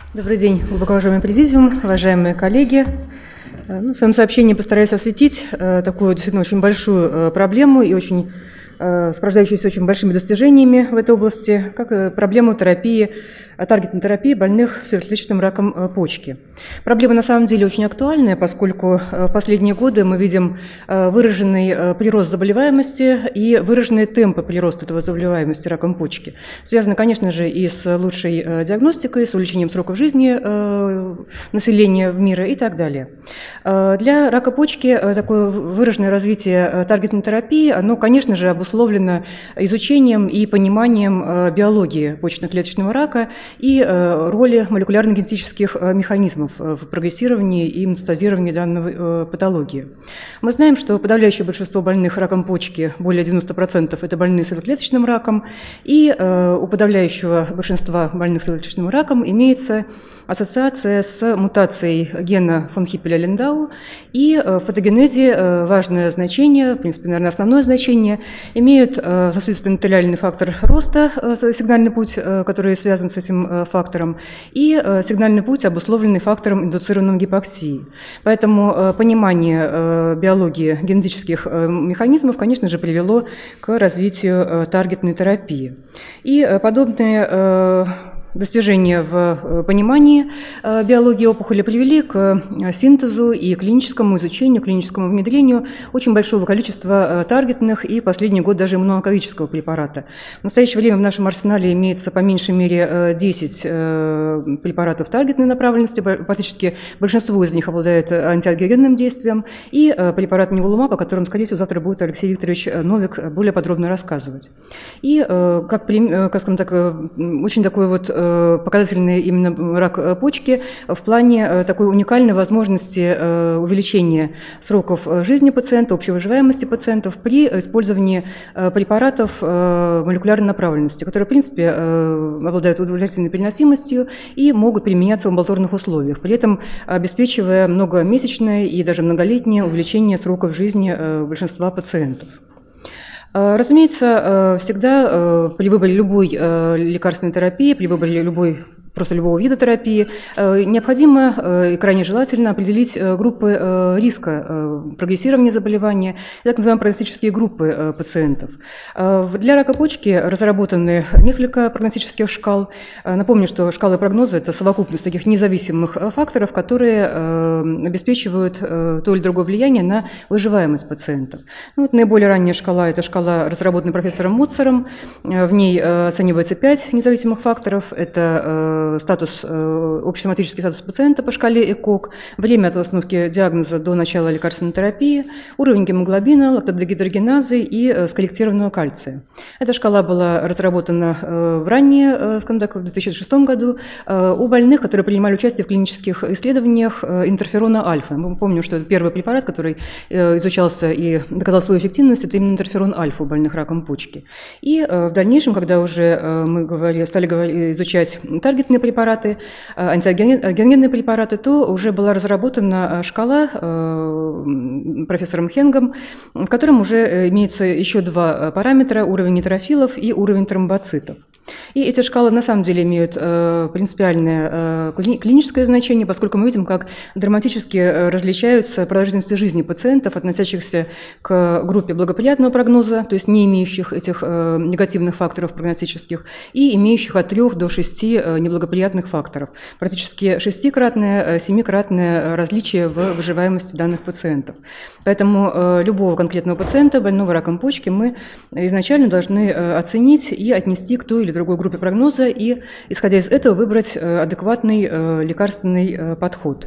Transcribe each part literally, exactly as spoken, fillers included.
Добрый день, глубоко уважаемый президиум, уважаемые коллеги. Ну, в своем сообщении постараюсь осветить э, такую действительно очень большую э, проблему и очень э, сопровождающуюся очень большими достижениями в этой области, как и проблему терапии, таргетной терапии больных с клеточным раком э, почки. Проблема на самом деле очень актуальная, поскольку э, в последние годы мы видим э, выраженный э, прирост заболеваемости и выраженные темпы прироста этого заболеваемости раком почки. Связано, конечно же, и с лучшей э, диагностикой, с увеличением сроков жизни э, населения мира и так далее. Э, для рака почки э, такое выраженное развитие э, таргетной терапии, оно, конечно же, обусловлено изучением и пониманием э, биологии почечно-клеточного рака и э, роли молекулярно-генетических э, механизмов э, в прогрессировании и метастазировании данной э, патологии. Мы знаем, что подавляющее большинство больных раком почки, более девяноста процентов, это больные с клеточным раком, и э, у подавляющего большинства больных с клеточным раком имеется ассоциация с мутацией гена фон Хиппеля-Линдау, и в патогенезе важное значение, в принципе, наверное, основное значение, имеют сосудистый эндотелиальный фактор роста, сигнальный путь, который связан с этим фактором, и сигнальный путь, обусловленный фактором индуцированной гипоксии. Поэтому понимание биологии генетических механизмов, конечно же, привело к развитию таргетной терапии. И подобные достижения в понимании биологии опухоли привели к синтезу и клиническому изучению, клиническому внедрению очень большого количества таргетных и последний год даже иммунологического препарата. В настоящее время в нашем арсенале имеется по меньшей мере десять препаратов таргетной направленности, практически большинство из них обладает антиангиогенным действием, и препарат Неволумаб, о котором, скорее всего, завтра будет Алексей Викторович Новик более подробно рассказывать. И, как, как скажем так, очень такой вот показательный именно рак почки в плане такой уникальной возможности увеличения сроков жизни пациента, общей выживаемости пациентов при использовании препаратов молекулярной направленности, которые, в принципе, обладают удовлетворительной переносимостью и могут применяться в амбулаторных условиях, при этом обеспечивая многомесячное и даже многолетнее увеличение сроков жизни большинства пациентов. Разумеется, всегда при выборе любой лекарственной терапии, при выборе любой просто любого вида терапии, необходимо и крайне желательно определить группы риска прогрессирования заболевания, так называемые прогностические группы пациентов. Для рака почки разработаны несколько прогностических шкал. Напомню, что шкалы прогноза – это совокупность таких независимых факторов, которые обеспечивают то или другое влияние на выживаемость пациентов. Ну, вот наиболее ранняя шкала – это шкала, разработанная профессором Моцером. В ней оценивается пять независимых факторов. Это статус, общесоматический статус пациента по шкале ЭКОГ, время от установки диагноза до начала лекарственной терапии, уровень гемоглобина, лактатодегидрогеназы и скорректированного кальция. Эта шкала была разработана в ранее, скажем так, в две тысячи шестом году у больных, которые принимали участие в клинических исследованиях интерферона альфа. Мы помним, что это первый препарат, который изучался и доказал свою эффективность, это именно интерферон альфа у больных раком почки. И в дальнейшем, когда уже мы говорили, стали изучать таргетные препараты, антиангиогенные препараты, то уже была разработана шкала профессором Хенгом, в котором уже имеются еще два параметра: уровень нейтрофилов и уровень тромбоцитов. И эти шкалы на самом деле имеют принципиальное клиническое значение, поскольку мы видим, как драматически различаются продолжительности жизни пациентов, относящихся к группе благоприятного прогноза, то есть не имеющих этих негативных факторов прогностических, и имеющих от трёх до шести неблагоприятных факторов. Практически шестикратное, семикратное различие в выживаемости данных пациентов. Поэтому любого конкретного пациента, больного раком почки, мы изначально должны оценить и отнести к той или другой группе прогноза и, исходя из этого, выбрать адекватный лекарственный подход.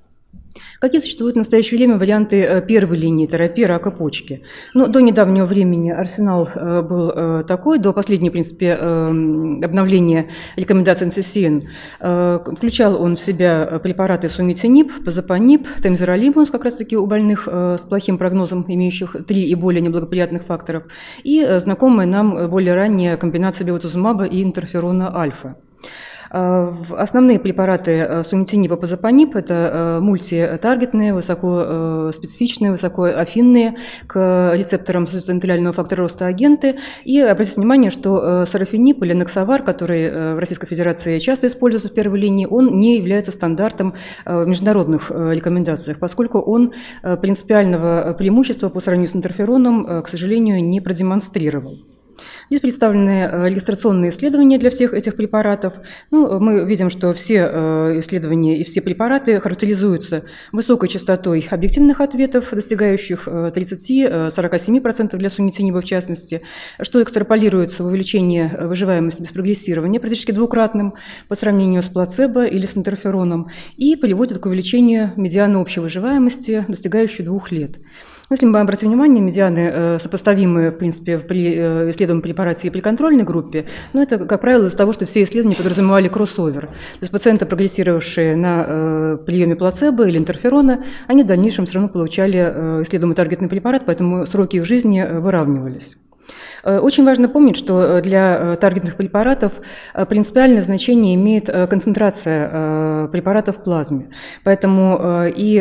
Какие существуют в настоящее время варианты первой линии терапии рака почки? Ну, до недавнего времени арсенал был такой, до последнего, в принципе, обновления рекомендаций эн си си эн. Включал он в себя препараты сунитинип, пазопанип, темзиролимус, как раз-таки у больных с плохим прогнозом, имеющих три и более неблагоприятных факторов, и знакомая нам более ранняя комбинация бевацизумаба и интерферона альфа. Основные препараты сунитиниба, пазопанип – это мультитаргетные, высокоспецифичные, высокоафинные к рецепторам сосудисто-эндотелиального фактора роста агенты. И обратите внимание, что сарафенип или нексавар, который в Российской Федерации часто используется в первой линии, он не является стандартом в международных рекомендациях, поскольку он принципиального преимущества по сравнению с интерфероном, к сожалению, не продемонстрировал. Здесь представлены регистрационные исследования для всех этих препаратов. Ну, мы видим, что все исследования и все препараты характеризуются высокой частотой объективных ответов, достигающих тридцати-сорока семи процентов для сунитиниба в частности, что экстраполируется в увеличение выживаемости без прогрессирования практически двукратным по сравнению с плацебо или с интерфероном, и приводит к увеличению медианы общей выживаемости, достигающей двух лет. Если мы обратим внимание, медианы сопоставимы, в принципе, при исследованном препарате и при контрольной группе, но это, как правило, из-за того, что все исследования подразумевали кроссовер. То есть пациенты, прогрессировавшие на приеме плацебо или интерферона, они в дальнейшем все равно получали исследуемый таргетный препарат, поэтому сроки их жизни выравнивались. Очень важно помнить, что для таргетных препаратов принципиальное значение имеет концентрация препарата в плазме. Поэтому и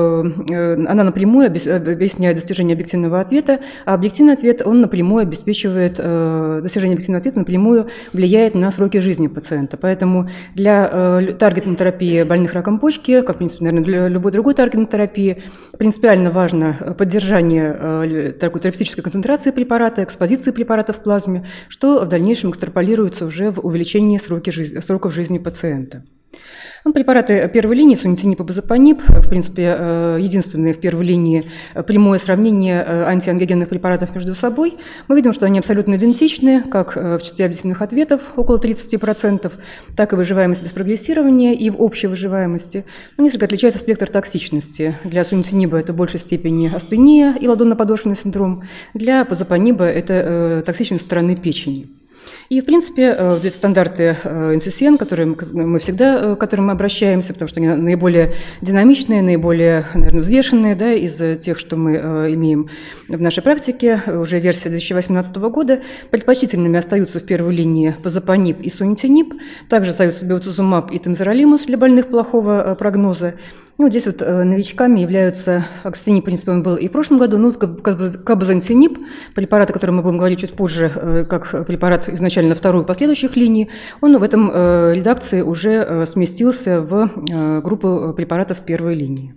она напрямую объясняет достижение объективного ответа, а объективный ответ, он напрямую обеспечивает, достижение объективного ответа напрямую влияет на сроки жизни пациента. Поэтому для таргетной терапии больных раком почки, как, в принципе, наверное, для любой другой таргетной терапии, принципиально важно поддержание такой терапевтической концентрации препарата, экспозиции препаратов в плазме, что в дальнейшем экстраполируется уже в увеличении сроки жизни, сроков жизни пациента. Препараты первой линии, сунитинип и пазопанип, в принципе, единственные в первой линии прямое сравнение антиангиогенных препаратов между собой. Мы видим, что они абсолютно идентичны, как в частоте объективных ответов, около тридцати процентов, так и выживаемость без прогрессирования и в общей выживаемости. Но несколько отличается спектр токсичности. Для сунитиниба это в большей степени астения и ладонно-подошвенный синдром, для пазопаниба это токсичность стороны печени. И, в принципе, здесь стандарты эн си си эн, которые мы всегда, к которым мы обращаемся, потому что они наиболее динамичные, наиболее, наверное, взвешенные, да, из тех, что мы имеем в нашей практике. Уже версия две тысячи восемнадцатого года. Предпочтительными остаются в первой линии пазопанип и сунитинип. Также остаются бевацизумаб и темзоролимус для больных плохого прогноза. Ну, здесь вот новичками являются, кстати, в принципе, он был и в прошлом году, ну, кабазантинип, препарат, о котором мы будем говорить чуть позже, как препарат изначально второй последующих линий, он в этом редакции уже сместился в группу препаратов первой линии.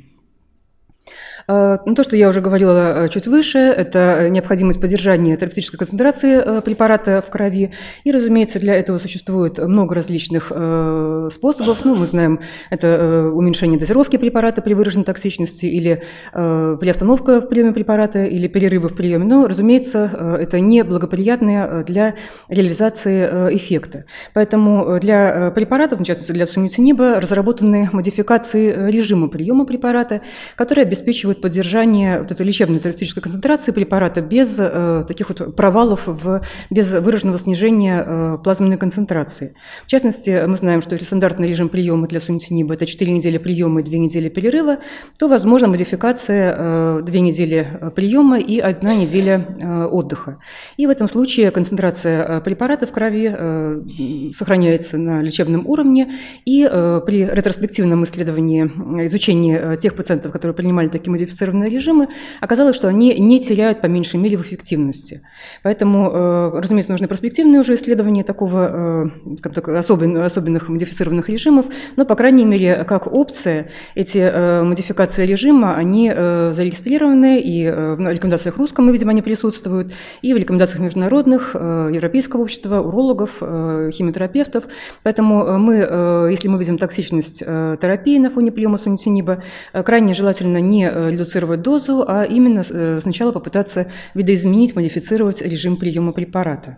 Ну, то, что я уже говорила чуть выше, это необходимость поддержания терапевтической концентрации препарата в крови. И, разумеется, для этого существует много различных способов. Ну, мы знаем, это уменьшение дозировки препарата при выраженной токсичности или приостановка в приеме препарата или перерывы в приеме. Но, разумеется, это не благоприятное для реализации эффекта. Поэтому для препаратов, в частности для сунитиниба, разработаны модификации режима приема препарата, которые обеспечивают поддержание вот этой лечебной терапевтической концентрации препарата без э, таких вот провалов, в, без выраженного снижения э, плазменной концентрации. В частности, мы знаем, что если стандартный режим приема для сунитиниба – это четыре недели приема и две недели перерыва, то возможна модификация э, две недели приема и одна неделя э, отдыха. И в этом случае концентрация препарата в крови э, сохраняется на лечебном уровне, и э, при ретроспективном исследовании, изучении тех пациентов, которые принимали такие модификации, модифицированные режимы, оказалось, что они не теряют по меньшей мере в эффективности. Поэтому, разумеется, нужны перспективные уже исследования такого, скажем так, особенных, особенных модифицированных режимов, но, по крайней мере, как опция, эти модификации режима, они зарегистрированы, и в рекомендациях русском, мы видим, они присутствуют, и в рекомендациях международных, Европейского общества, урологов, химиотерапевтов. Поэтому мы, если мы видим токсичность терапии на фоне приема сунитиниба, крайне желательно не редуцировать дозу, а именно сначала попытаться видоизменить, модифицировать режим приема препарата.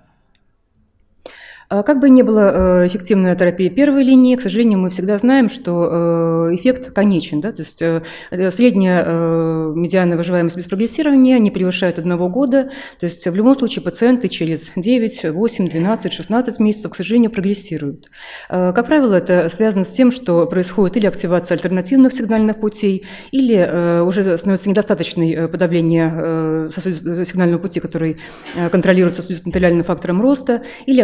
Как бы ни была эффективная терапия первой линии, к сожалению, мы всегда знаем, что эффект конечен. Да? То есть средняя медианная выживаемость без прогрессирования не превышает одного года. То есть в любом случае пациенты через девять, восемь, двенадцать, шестнадцать месяцев, к сожалению, прогрессируют. Как правило, это связано с тем, что происходит или активация альтернативных сигнальных путей, или уже становится недостаточной подавление сигнального пути, который контролируется сосудисто-эндотелиальным фактором роста, или активируется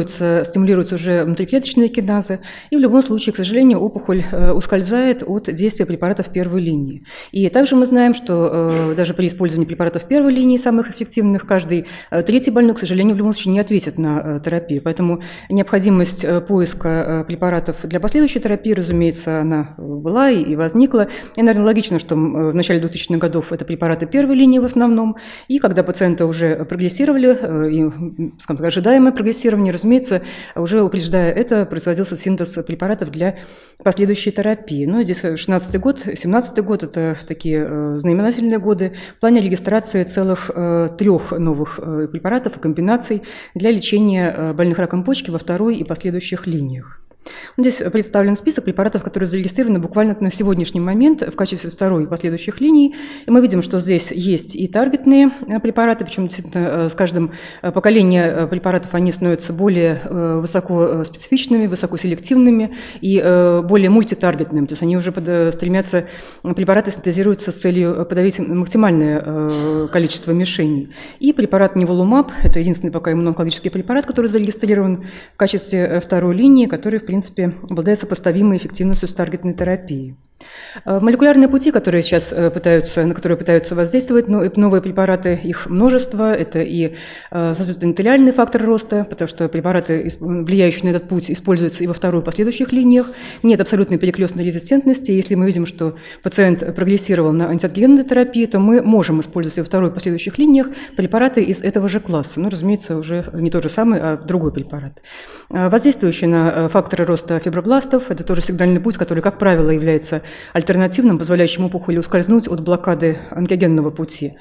стимулируются, стимулируются уже внутриклеточные киназы, и в любом случае, к сожалению, опухоль ускользает от действия препаратов первой линии. И также мы знаем, что даже при использовании препаратов первой линии, самых эффективных, каждый третий больной, к сожалению, в любом случае не ответит на терапию. Поэтому необходимость поиска препаратов для последующей терапии, разумеется, она была и возникла. И, наверное, логично, что в начале двухтысячных годов это препараты первой линии в основном, и когда пациенты уже прогрессировали, и, скажем так, ожидаемое прогрессирование, разумеется, уже упреждая это, производился синтез препаратов для последующей терапии. Ну, здесь шестнадцатый год, семнадцатый год – это такие знаменательные годы в плане регистрации целых трех новых препаратов и комбинаций для лечения больных раком почки во второй и последующих линиях. Здесь представлен список препаратов, которые зарегистрированы буквально на сегодняшний момент в качестве второй и последующих линий. И мы видим, что здесь есть и таргетные препараты, причем действительно с каждым поколением препаратов они становятся более высокоспецифичными, высокоселективными и более мультитаргетными. То есть они уже стремятся, препараты синтезируются с целью подавить максимальное количество мишеней. И препарат Nivolumab – это единственный пока иммуноонкологический препарат, который зарегистрирован в качестве второй линии, который, в принципе, обладает сопоставимой эффективностью с таргетной терапией. Молекулярные пути, которые сейчас пытаются, на которые пытаются воздействовать новые препараты, их множество. Это и сосудисто-эндотелиальный фактор роста, потому что препараты, влияющие на этот путь, используются и во второй и последующих линиях. Нет абсолютной перекрестной резистентности. Если мы видим, что пациент прогрессировал на антиангиогенной терапии, то мы можем использовать и во второй и последующих линиях препараты из этого же класса. Ну, разумеется, уже не тот же самый, а другой препарат. Воздействующие на факторы роста фибробластов – это тоже сигнальный путь, который, как правило, является альтернативным, позволяющим опухоли ускользнуть от блокады ангиогенного пути.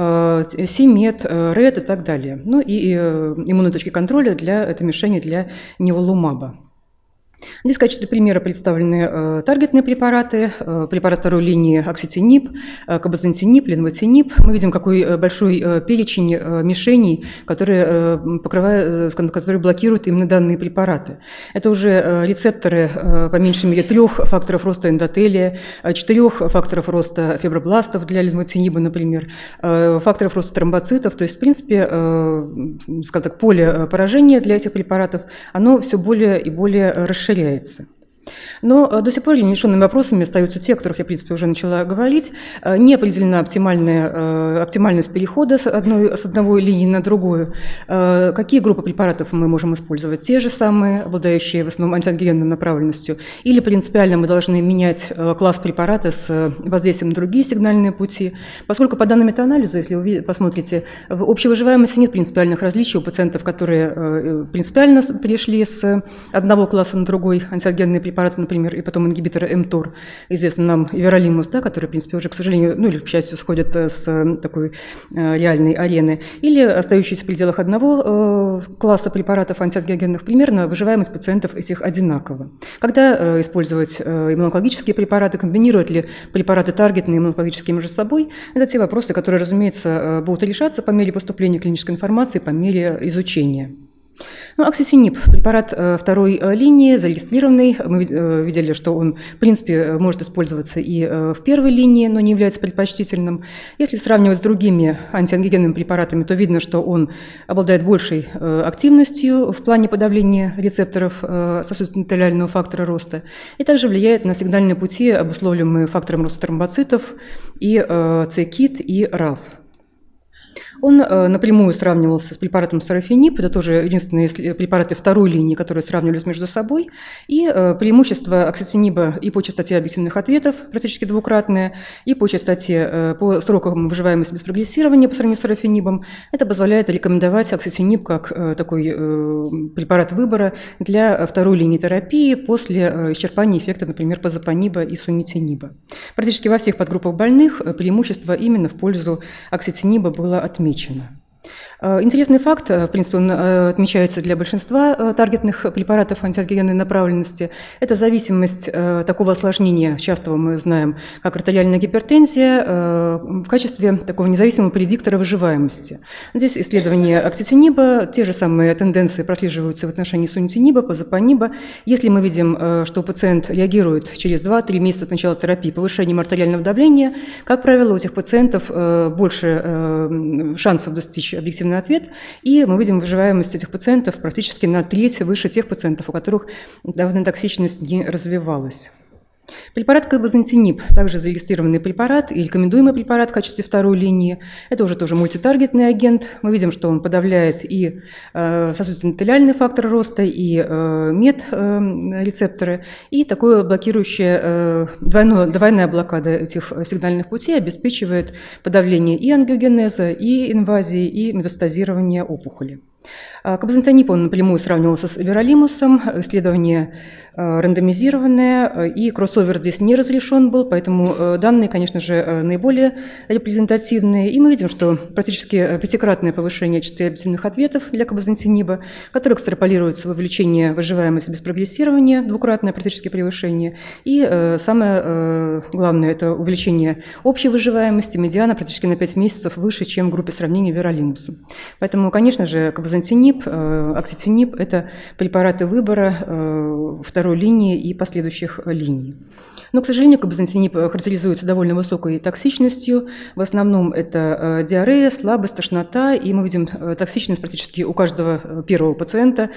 Си-мет, РЭД и так далее. Ну и иммунные точки контроля для этой мишени для Nivolumab. Здесь в качестве примера представлены э, таргетные препараты, э, препарат второй линии окситинип, э, кабазантинип, ленвотинип. Мы видим, какой большой э, перечень э, мишеней, которые, э, покрывают, э, которые блокируют именно данные препараты. Это уже э, рецепторы э, по меньшей мере трех факторов роста эндотелия, э, четырех факторов роста фибробластов для ленвотиниба, например, э, факторов роста тромбоцитов. То есть, в принципе, э, скажем так, поле поражения для этих препаратов, оно все более и более расширяется. расширяется. Но до сих пор нерешенными вопросами остаются те, о которых я, в принципе, уже начала говорить. Не определена оптимальная, оптимальность перехода с, одной, с одной линии на другую. Какие группы препаратов мы можем использовать? Те же самые, обладающие в основном антиангиогенной направленностью? Или принципиально мы должны менять класс препарата с воздействием на другие сигнальные пути? Поскольку по данным метаанализа, если вы посмотрите, в общей выживаемости нет принципиальных различий у пациентов, которые принципиально перешли с одного класса на другой антиангиогенные препараты, например, и потом ингибиторы эм-тор, известный нам Everolimus, да, который, в принципе, уже, к сожалению, ну или, к счастью, сходят с такой э, реальной арены, или остающиеся в пределах одного э, класса препаратов антиангиогенных, примерно выживаемость пациентов этих одинакова. Когда э, использовать э, иммунологические препараты, комбинировать ли препараты таргетные и иммунологические между собой, это те вопросы, которые, разумеется, э, будут решаться по мере поступления клинической информации, по мере изучения. Ну, окситинип, препарат э, второй э, линии, зарегистрированный. Мы э, видели, что он, в принципе, может использоваться и э, в первой линии, но не является предпочтительным. Если сравнивать с другими антиангиогенными препаратами, то видно, что он обладает большей э, активностью в плане подавления рецепторов э, сосудисто-эндотелиального фактора роста и также влияет на сигнальные пути, обусловленные фактором роста тромбоцитов и э, ци-кит и раф. Он э, напрямую сравнивался с препаратом сарафенип, это тоже единственные препараты второй линии, которые сравнивались между собой, и э, преимущество окситиниба и по частоте объективных ответов практически двукратное, и по частоте, э, по срокам выживаемости без прогрессирования по сравнению с сарафенибом. Это позволяет рекомендовать окситинип как э, такой э, препарат выбора для второй линии терапии после э, исчерпания эффекта, например, пазопаниба и сумитиниба. Практически во всех подгруппах больных преимущество именно в пользу окситиниба было отмечено. Интересный факт, в принципе, он отмечается для большинства таргетных препаратов антиангиогенной направленности, это зависимость такого осложнения, частого мы знаем, как артериальная гипертензия, в качестве такого независимого предиктора выживаемости. Здесь исследования окситиниба, те же самые тенденции прослеживаются в отношении сунитиниба, пазопаниба. Если мы видим, что пациент реагирует через два-три месяца от начала терапии повышением артериального давления, как правило, у этих пациентов больше шансов достичь объективного позитивный ответ, и мы видим выживаемость этих пациентов практически на треть выше тех пациентов, у которых данная токсичность не развивалась. Препарат кабазантинип, также зарегистрированный препарат и рекомендуемый препарат в качестве второй линии. Это уже тоже мультитаргетный агент. Мы видим, что он подавляет и э, сосудисто-эндотелиальный фактор роста, и э, мет-рецепторы, и такое блокирующее, э, двойное, двойная блокада этих сигнальных путей обеспечивает подавление и ангиогенеза, и инвазии, и метастазирования опухоли. Кабазантинип он напрямую сравнивался с эверолимусом, исследование рандомизированное, и кроссовер здесь не разрешен был, поэтому данные, конечно же, наиболее репрезентативные. И мы видим, что практически пятикратное повышение частоты объективных ответов для кабазантиниба, которое экстраполируется в увеличение выживаемости без прогрессирования, двукратное практически превышение. И самое главное – это увеличение общей выживаемости, медиана практически на пять месяцев выше, чем в группе сравнения эверолимусом. Поэтому, конечно же, кабазантинип, окситинип – это препараты выбора второй линии и последующих линий. Но, к сожалению, кабазантинип характеризуется довольно высокой токсичностью. В основном это диарея, слабость, тошнота, и мы видим токсичность практически у каждого первого пациента.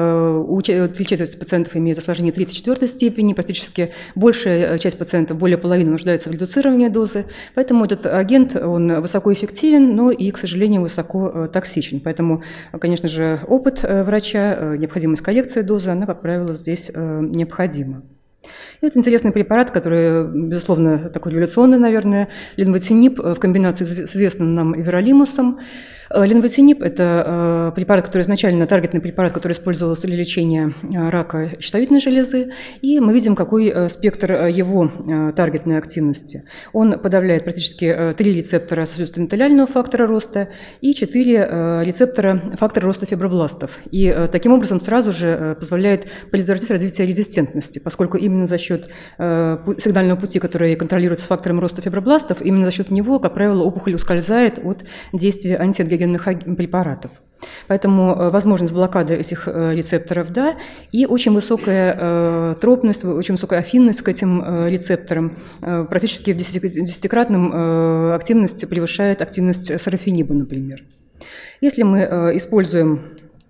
У три четверти пациентов имеют осложнение третьей-четвертой степени, практически большая часть пациентов, более половины, нуждается в редуцировании дозы. Поэтому этот агент, он высокоэффективен, но и, к сожалению, высоко токсичен. Поэтому, конечно же, опыт врача, необходимость коррекции дозы, она, как правило, здесь необходима. И вот интересный препарат, который, безусловно, такой революционный, наверное, ленвотинип в комбинации с известным нам эверолимусом. Ленвотинип – это препарат, который изначально таргетный препарат, который использовался для лечения рака щитовидной железы. И мы видим, какой спектр его таргетной активности. Он подавляет практически три рецептора сосудисто-эндотелиального фактора роста и четыре рецептора фактора роста фибробластов. И таким образом сразу же позволяет предотвратить развитие резистентности, поскольку именно за счет сигнального пути, который контролируется фактором роста фибробластов, именно за счет него, как правило, опухоль ускользает от действия антиангиогенных препаратов. Поэтому возможность блокады этих рецепторов, да, и очень высокая тропность, очень высокая афинность к этим рецепторам, практически в десятикратном активность превышает активность сарафениба, например. Если мы используем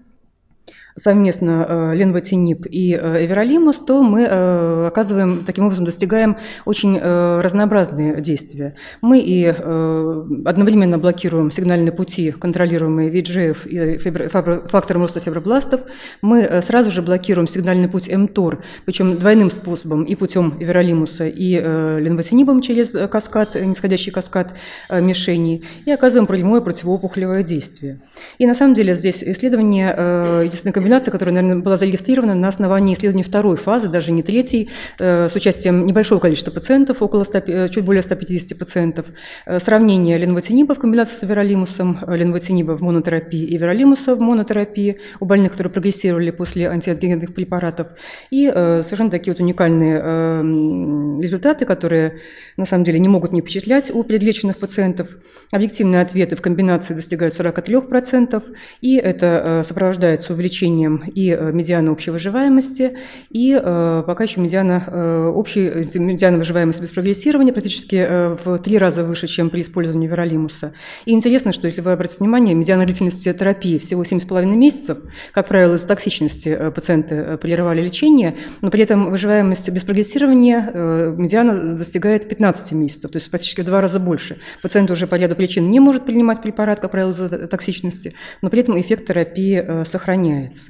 совместно ленвотинип и эверолимус, то мы оказываем, таким образом достигаем очень разнообразные действия. Мы и одновременно блокируем сигнальные пути, контролируемые ви джи эф и фактором роста фибробластов. Мы сразу же блокируем сигнальный путь эм-тор, причем двойным способом, и путем эверолимуса, и ленвотинибом через каскад, нисходящий каскад мишеней, и оказываем прямое противоопухолевое действие. И на самом деле здесь исследование единственной комбинация, которая, наверное, была зарегистрирована на основании исследований второй фазы, даже не третьей, с участием небольшого количества пациентов, около ста, чуть более ста пятидесяти пациентов. Сравнение ленвотиниба в комбинации с эверолимусом, ленвотиниба в монотерапии и эверолимуса в монотерапии у больных, которые прогрессировали после антиангиогенных препаратов. И совершенно такие вот уникальные результаты, которые на самом деле не могут не впечатлять у предлеченных пациентов. Объективные ответы в комбинации достигают сорока трёх процентов, и это сопровождается увеличением и медиана общей выживаемости, и э, пока еще медиана, э, общей, медиана выживаемости без прогрессирования практически э, в три раза выше, чем при использовании эверолимуса. И интересно, что если вы обратите внимание, медиана длительности терапии всего семь с половиной месяцев, как правило, из-за токсичности э, пациенты э, прерывали лечение, но при этом выживаемость без прогрессирования э, медиана достигает пятнадцати месяцев, то есть практически в два раза больше. Пациент уже по ряду причин не может принимать препарат, как правило, из-за токсичности, но при этом эффект терапии э, сохраняется.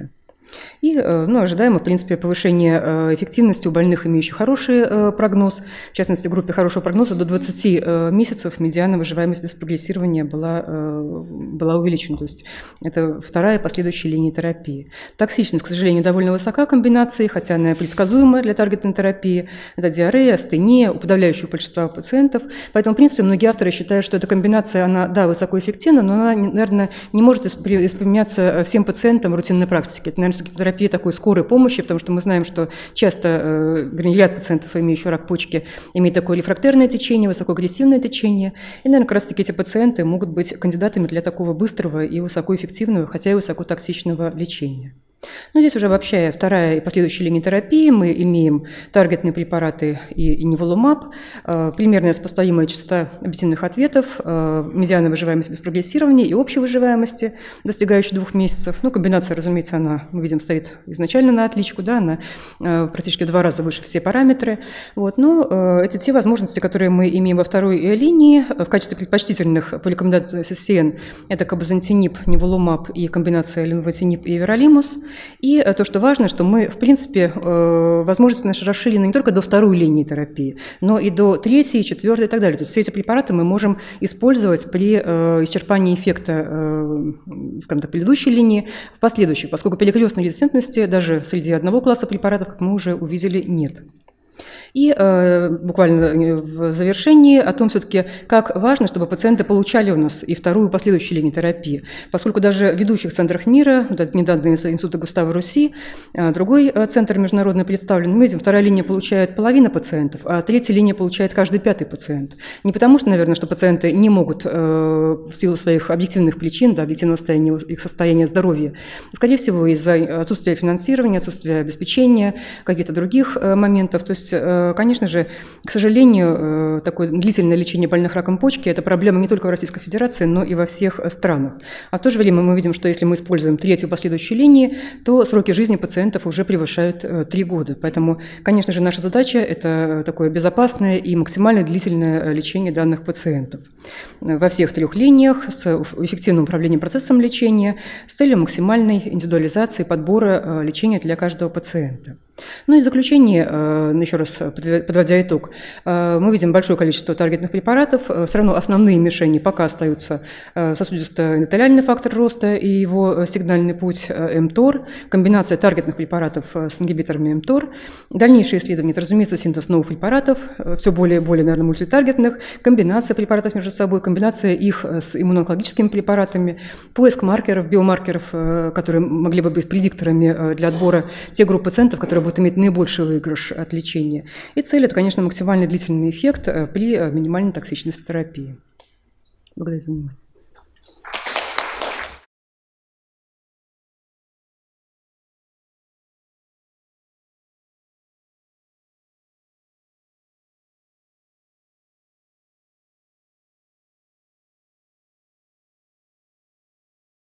И ну, ожидаемо, в принципе, повышение эффективности у больных, имеющих хороший прогноз. В частности, в группе хорошего прогноза до двадцати месяцев медиана выживаемость без прогрессирования была, была увеличена. То есть это вторая последующая линия терапии. Токсичность, к сожалению, довольно высока комбинации, хотя она предсказуемая для таргетной терапии. Это диарея, астения у подавляющего большинства пациентов. Поэтому, в принципе, многие авторы считают, что эта комбинация, она, да, высокоэффективна, но она, наверное, не может применяться всем пациентам в рутинной практике. Это, наверное, терапия такой скорой помощи, потому что мы знаем, что часто, вернее, ряд пациентов, имеющих рак почки, имеет такое рефрактерное течение, высокоагрессивное течение. И, наверное, как раз-таки эти пациенты могут быть кандидатами для такого быстрого и высокоэффективного, хотя и высокотоксичного лечения. Ну, здесь уже обобщая вторая и последующая линия терапии, мы имеем таргетные препараты и, и неволумаб, э, примерная сопоставимая частота объективных ответов, э, медианная выживаемость без прогрессирования и общей выживаемости, достигающей двух месяцев. Ну, комбинация, разумеется, она, мы видим, стоит изначально на отличку, да, она э, практически в два раза выше все параметры. Вот, но э, это те возможности, которые мы имеем во второй линии. В качестве предпочтительных по рекомендации эс эс эн это кабазантинип, неволумаб и комбинация ленвотинип и веролимус. И то, что важно, что мы, в принципе, возможности наши расширены не только до второй линии терапии, но и до третьей, четвертой и так далее. То есть все эти препараты мы можем использовать при исчерпании эффекта, скажем так, предыдущей линии в последующих, поскольку перекрестной резистентности даже среди одного класса препаратов, как мы уже увидели, нет. И э, буквально в завершении о том все-таки, как важно, чтобы пациенты получали у нас и вторую, и последующую линию терапии. Поскольку даже в ведущих центрах мира, вот это недавно из Института Густава Руси, другой центр международный представлен, мы видим, вторая линия получает половина пациентов, а третья линия получает каждый пятый пациент. Не потому что, наверное, что пациенты не могут э, в силу своих объективных причин, да, объективного состояния, их состояния здоровья, скорее всего, из-за отсутствия финансирования, отсутствия обеспечения, каких-то других э, моментов. То есть э, конечно же, к сожалению, такое длительное лечение больных раком почки – это проблема не только в Российской Федерации, но и во всех странах. А в то же время мы видим, что если мы используем третью последующую линию, то сроки жизни пациентов уже превышают три года. Поэтому, конечно же, наша задача – это такое безопасное и максимально длительное лечение данных пациентов во всех трех линиях с эффективным управлением процессом лечения с целью максимальной индивидуализации подбора лечения для каждого пациента. Ну и в заключение, еще раз подводя итог, мы видим большое количество таргетных препаратов. Все равно основные мишени пока остаются сосудисто-эндотелиальный фактор роста и его сигнальный путь МТОР, комбинация таргетных препаратов с ингибиторами МТОР. Дальнейшие исследования, это, разумеется, синтез новых препаратов, все более и более, наверное, мультитаргетных, комбинация препаратов между собой, комбинация их с иммуноонкологическими препаратами, поиск маркеров, биомаркеров, которые могли бы быть предикторами для отбора тех групп пациентов, которые будут иметь наибольший выигрыш от лечения. И цель – это, конечно, максимально длительный эффект при минимальной токсичности терапии. Благодарю за внимание.